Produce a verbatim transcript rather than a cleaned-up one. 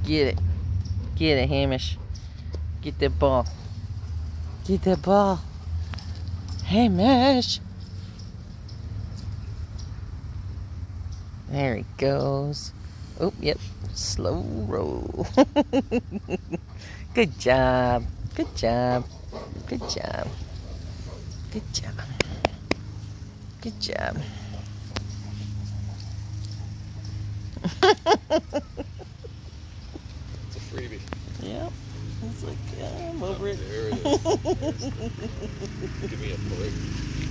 Get it. Get it, Hamish. Get that ball. Get that ball. Hamish. There he goes. Oh, yep. Slow roll. Good job. Good job. Good job. Good job. Good job. It's a freebie. Yep. It's like, yeah, I'm over it. There it is. Give me a break.